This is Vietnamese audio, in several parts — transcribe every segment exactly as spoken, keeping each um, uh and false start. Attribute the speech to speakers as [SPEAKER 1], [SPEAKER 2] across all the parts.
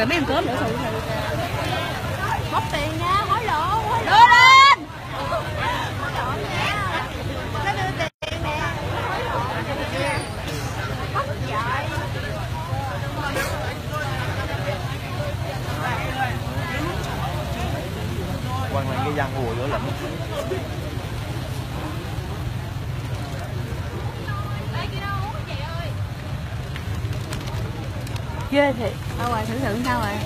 [SPEAKER 1] rồi mấy ăn cơm nữa thôi.
[SPEAKER 2] Bóc tiền nha, hối lộ, hối lộ.
[SPEAKER 1] Đưa lên.
[SPEAKER 2] Hối lộ nha. Nó đưa tiền nè. Hối lộ. Bóc dại.
[SPEAKER 3] Quăng lên cái răng hùa lửa lụm.
[SPEAKER 1] Ghê thiệt. Sao rồi, thử thử sao rồi?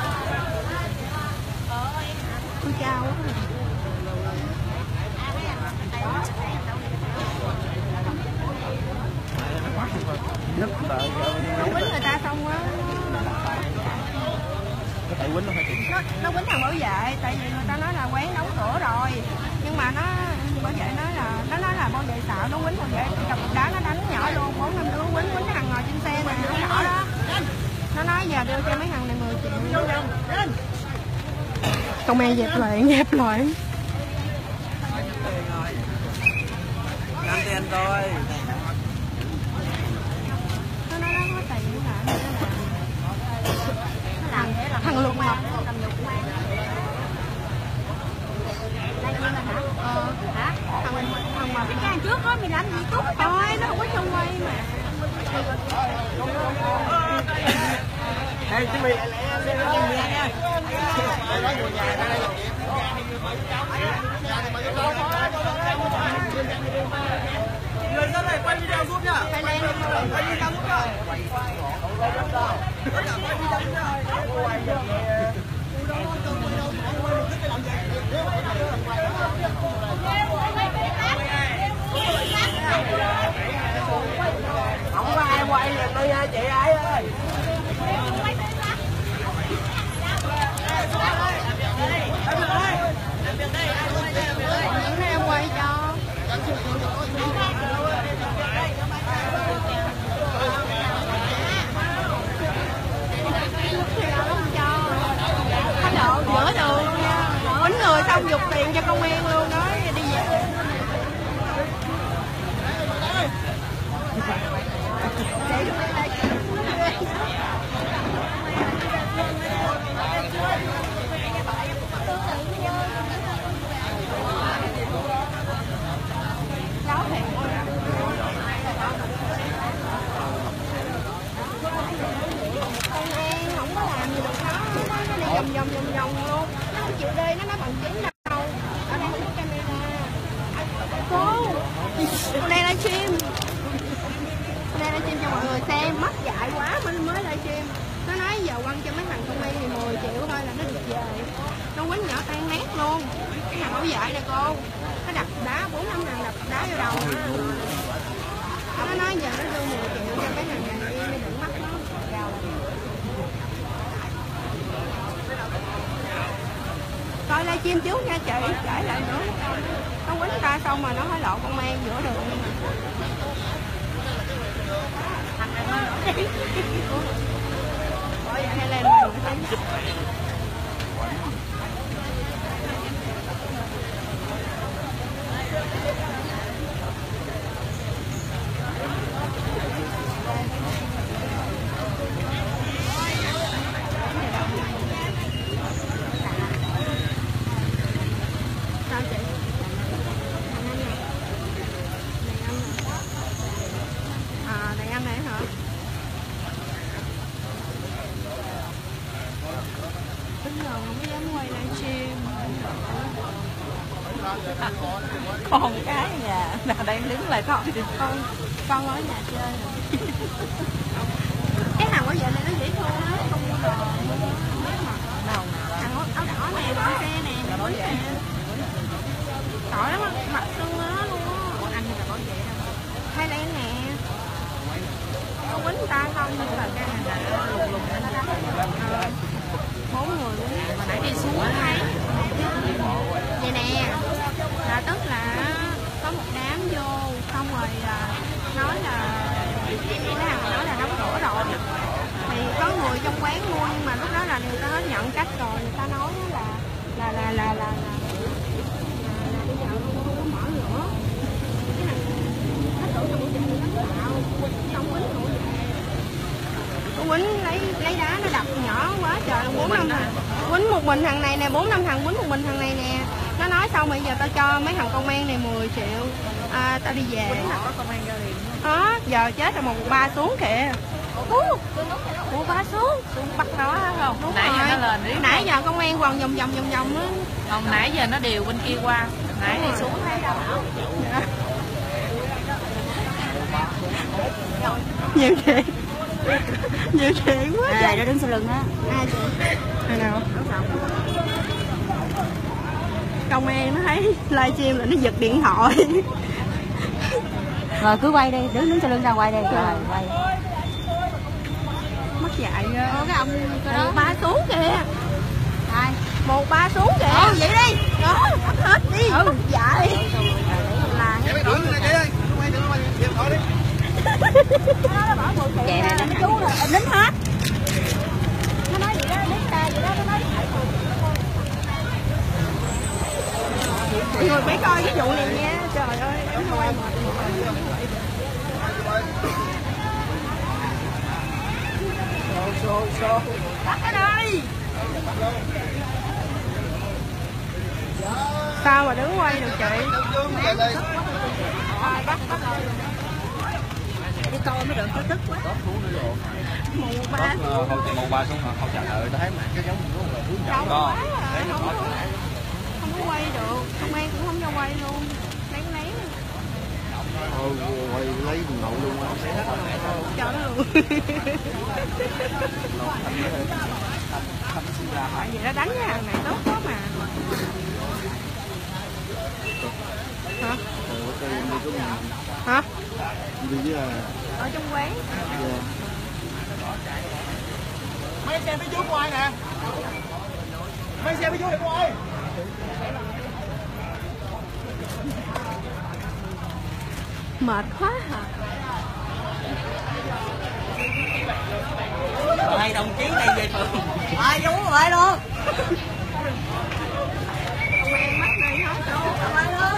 [SPEAKER 2] Tôi chào quá.
[SPEAKER 3] Nứt đợi
[SPEAKER 2] Nó quýnh người ta xong á.
[SPEAKER 3] có thể quýnh nó phải tìm.
[SPEAKER 2] Nó, nó quýnh thằng bảo vệ, tại vì người ta nói là quán đóng cửa rồi. Nhưng mà nó bảo vệ nói là nó nói là bảo vệ xạo, nó quýnh bảo vệ cầm một đá nó đánh nhỏ luôn, bốn năm đứa quýnh quýnh thằng ngồi trên xe này nó nhỏ đó. Nó nói giờ đưa cho mấy thằng này mười triệu. Công an dẹp loạn, dẹp loạn.
[SPEAKER 3] Năm tiền rồi.
[SPEAKER 2] Nó nói nó có tiền là thằng thằng lục mập. Ờ, hả? Thằng mình thằng mà cái trước đó mày làm gì cút thôi, nó không có trong quay mà.
[SPEAKER 3] Ê, chứ mày lẹ lẹ lẹ nha. Người dân này quay video giúp nhá.
[SPEAKER 2] Phải lên
[SPEAKER 3] Quay video giúp nhá. Quay video giúp nhá. Không có ai quay liền đâu nha chị ấy ơi.
[SPEAKER 2] những em quay cho. Có độ giữa đường nha. Quýnh người xong giục tiền cho công an luôn đó, đi về. Láo thiệt. Công an không có làm gì được nó, nó đi vòng vòng vòng vòng luôn. Nó không chịu đi, nó nói bằng chứng đâu. Ở đây không có camera. Cô, cô đang livestream. Cô đang livestream cho mọi người xem, mất dạy quá mình mới livestream. Nó nói giờ quăng cho mấy thằng công an thì mười triệu thôi là nó được về. Nó quýnh nhỏ tan nát luôn. Cái thằng bảo vệ này cô, nó đập đá bốn năm thằng đập đá vô đầu. Nó nói giờ nó đưa mười triệu cho mấy thằng này đi đi đừng mất nó. Gào. Coi livestream trước nha chị, kể lại nữa. Nó quýnh ta xong mà nó hối lộ công an giữa đường. Hay lên sao chị? À, đàn anh này hả? Tính rồi không có dám quay livestream.
[SPEAKER 1] Con cái nhà nào đang đứng lại thôi.
[SPEAKER 2] Con con ở nhà chơi rồi. Cái thằng bảo vệ này nó dễ thương á, không mua đồ.
[SPEAKER 1] Nào
[SPEAKER 2] Thằng áo đỏ này, đỏ xe nè, bảo vệ. Tội lắm, mặt sưng nó luôn á.
[SPEAKER 1] anh là bảo vệ đâu.
[SPEAKER 2] Thailand nè. Nó quýnh ta không nhưng là cái này là lùng lùng lên. Bốn người quýnh mà nãy đi xuống thấy. Vậy nè, là tức là có một đám vô xong rồi nói là cái thằng nói là đóng cửa rồi. Thì có người trong quán mua nhưng mà lúc đó là người ta nói nhận cách rồi, người ta nói là là là là là là bây giờ không có mở nữa. Cái thằng nó tưởng là bảo vệ nó tạo, không quýnh bảo vệ. Nó quýnh lấy lấy đá nó đập nhỏ quá trời, bốn năm thằng quýnh một mình thằng này nè, bốn năm thằng quýnh một mình thằng này nè. Nó nói xong bây giờ tao cho mấy thằng công an này mười triệu, à, tao đi về.
[SPEAKER 1] Có công an ra liền.
[SPEAKER 2] Đó, giờ chết rồi, một ba xuống kìa. Ủa,
[SPEAKER 1] Ủa ba xuống, xuống bắt nó không?
[SPEAKER 2] đúng
[SPEAKER 1] Nãy
[SPEAKER 2] rồi.
[SPEAKER 1] giờ nó lên đi.
[SPEAKER 2] Nãy giờ công an vòng vòng vòng vòng vòng á.
[SPEAKER 1] Không, nãy giờ nó điều bên kia qua. Nãy đi xuống thấy đâu.
[SPEAKER 2] Nhiều chuyện. Nhiều chuyện quá.
[SPEAKER 1] À, nó đứng sau lưng á.
[SPEAKER 2] Ai chị? Ai nào? Công an nó thấy livestream là nó giật điện thoại.
[SPEAKER 1] Rồi cứ quay đi, đứng đứng sau lưng ra quay đi. Rồi quay.
[SPEAKER 2] Mất dạy ghê. Ủa cái ông cái đó. Một ba xuống kìa.
[SPEAKER 1] Ai?
[SPEAKER 2] Một ba xuống kìa. Ừ vậy đi. Đó, bắt hết đi. Ừ. Mất dạy. Là
[SPEAKER 3] Chị đổi này chị ơi. Quay đi, quay đi, thôi đi.
[SPEAKER 2] nó bỏ mười triệu.
[SPEAKER 1] Vậy này là
[SPEAKER 2] nó chú rồi, em nín hết. Nó nói vậy đó, nín ta vậy đó, nó nói mọi người phải coi cái vụ này nha. Trời ơi, em quay mệt mỏi.
[SPEAKER 3] Số, số.
[SPEAKER 2] Bắt ở đây. Sao mà đứng quay được chị? Bắt bắt
[SPEAKER 1] Đi coi mới được, nó tức quá.
[SPEAKER 2] một ba xuống.
[SPEAKER 3] Không chạy một ba xuống mà không chạy lại, tôi thấy mà cái giống nó là hướng
[SPEAKER 2] Đông
[SPEAKER 3] dẫn
[SPEAKER 2] quá
[SPEAKER 3] con.
[SPEAKER 2] à,
[SPEAKER 3] Đấy nó
[SPEAKER 2] không,
[SPEAKER 3] có.
[SPEAKER 2] có, không có quay được. Công an cũng không cho quay luôn. Lén lén.
[SPEAKER 3] Thôi quay lấy điện thoại luôn không thấy hết.
[SPEAKER 2] Cho nó luôn. Tại vì nó đánh cái hàng này tốt quá mà. Hả? Hả?
[SPEAKER 3] Đi với
[SPEAKER 2] Ở trong quán.
[SPEAKER 3] mấy xe phía trước của ai nè. Mấy xe phía trước của ai.
[SPEAKER 2] Mệt quá hả?
[SPEAKER 3] Hai đồng chí này về phường. Ai đúng rồi luôn.
[SPEAKER 2] Công an mắt này hết đâu. Công an ơi.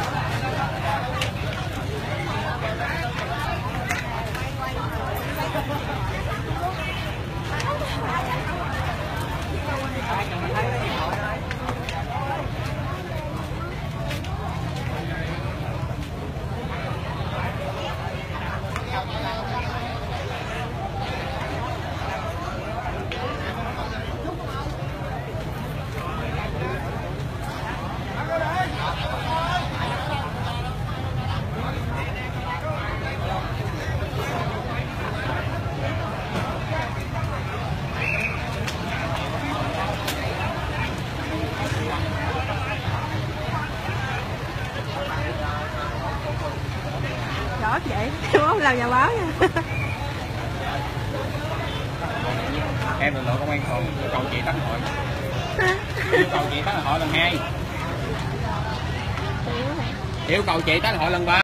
[SPEAKER 2] Giỏi vậy, không làm nhà báo nha.
[SPEAKER 3] Em lực lượng công an phường yêu cầu chị tắt hội. Yêu cầu chị tắt hội lần hai. Yêu cầu chị tắt hội lần ba.